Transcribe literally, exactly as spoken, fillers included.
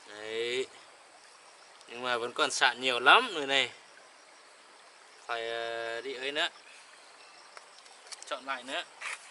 Đấy. Nhưng mà vẫn còn sạn nhiều lắm người này. Phải đi ấy nữa. Chọn lại nữa.